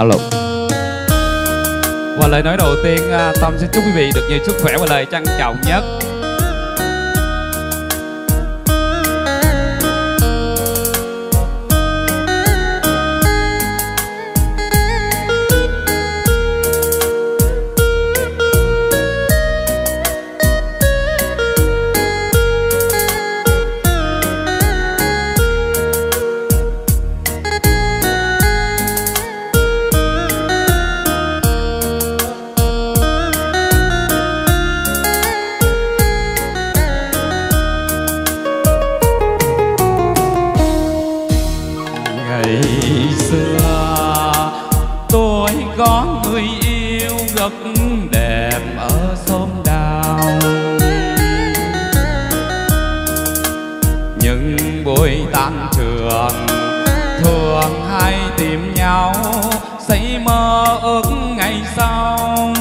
Alo. Và lời nói đầu tiên, Tâm xin chúc quý vị được nhiều sức khỏe và lời trân trọng nhất. Có người yêu rất đẹp ở xóm đào, những buổi tan trường thường hay tìm nhau xây mơ ước ngày sau.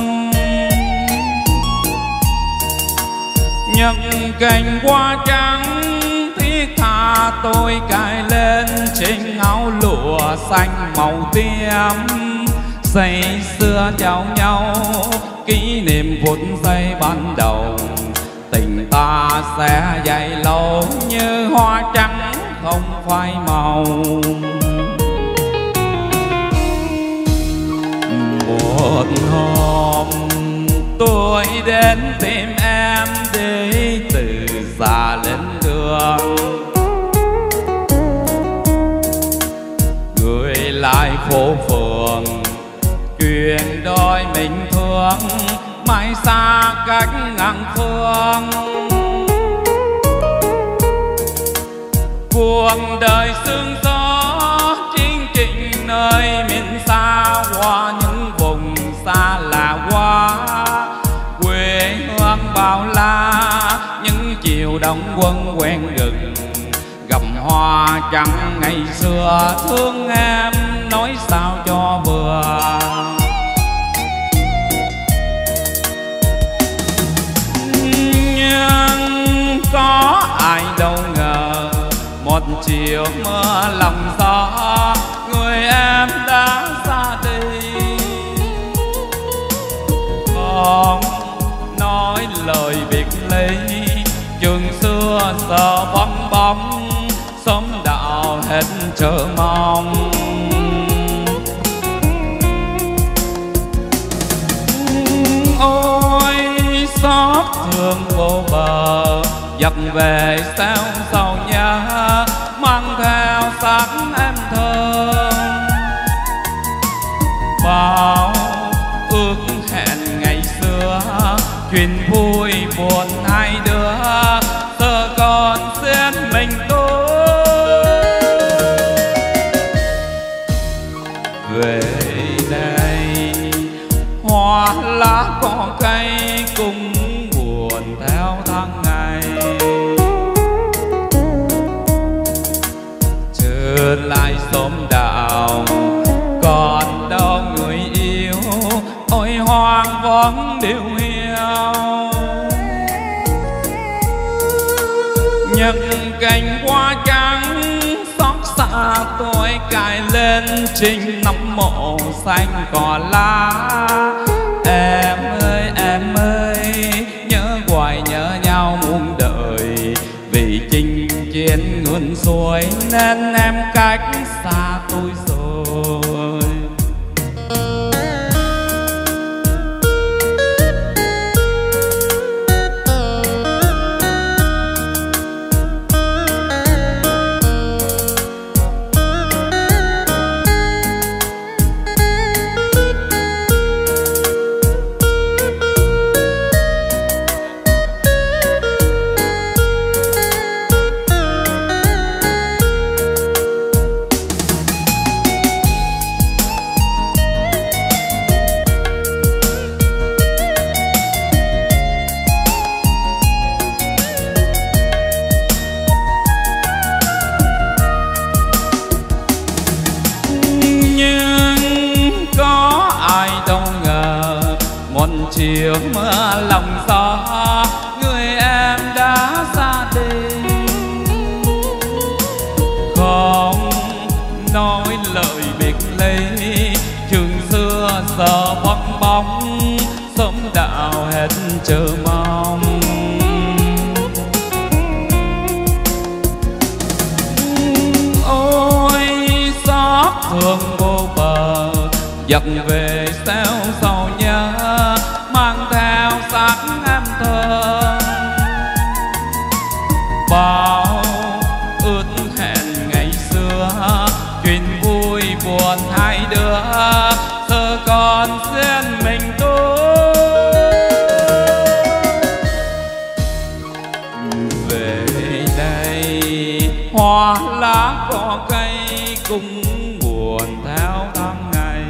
Nhật cành hoa trắng thiết tha tôi cài lên trên áo lụa xanh màu tím, say xưa chào nhau kỷ niệm phút giây ban đầu. Tình ta sẽ dài lâu như hoa trắng không phai màu. Một hôm tôi đến tìm em đi từ xa lên đường, người lại phố phường chuyện đôi mình thương mãi xa cách ngàn phương. Cuộc đời sương gió chiến trình nơi miền xa, qua những vùng xa lạ quá quê hương bao la. Những chiều đông quân quen rừng gặp hoa trắng ngày xưa, thương em nói sao cho vừa. Nhưng có ai đâu ngờ một chiều mưa lòng gió người em đã ra đi, không nói lời biệt ly. Trường xưa giờ vắng bóng, xóm đạo hết chờ mong. Ôi xót thương vô bờ, dập về sao sầu nhớ mang theo sắc em thơ. Bao ước hẹn ngày xưa, chuyện vui buồn hai đứa, giờ còn riêng mình tôi. Về đây hoa lá cỏ cây cũng buồn theo tháng ngày, trở lại xóm đạo còn đâu người yêu, ôi hoang vắng điều hiu. Nhật cành hoa trắng xót xa tôi cài lên trên nấm mộ xanh cỏ lá. Em ơi nhớ hoài nhớ nhau muôn đời, vì chinh chiến ngược xuôi nên em cách xa tôi rồi. Chiều mưa lòng gió người em đã ra đi, không nói lời biệt ly. Trường bóng sớm đạo hết chờ mong. Ôi xót thương vô bờ, dập về xéo sầu nhớ, mang theo sắc em thơ. Bao ước hẹn ngày xưa, chuyện vui buồn hai đứa, giờ còn riêng mình tôi. Về đây hoa lá cỏ cây cũng buồn theo tháng ngày,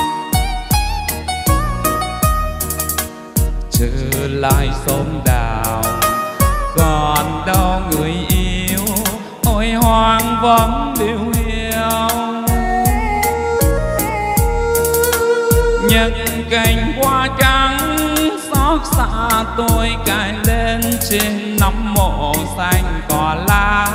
trở lại xóm đào còn đâu người yêu, ôi hoang vắng liêu hiu. Nhật cành hoa trắng xót xa tôi cài lên trên nắm mộ xanh cỏ lá.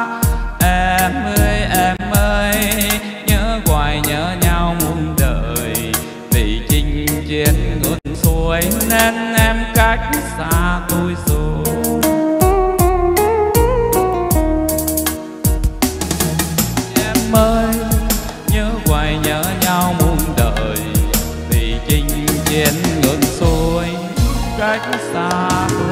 Em ơi nhớ hoài nhớ nhau muôn đời, vì chinh chiến ngược xuôi nên em cách xa tôi rồi. Em ơi nhớ hoài nhớ nhau muôn đời, vì chinh chiến ngược xuôi cách xa tôi.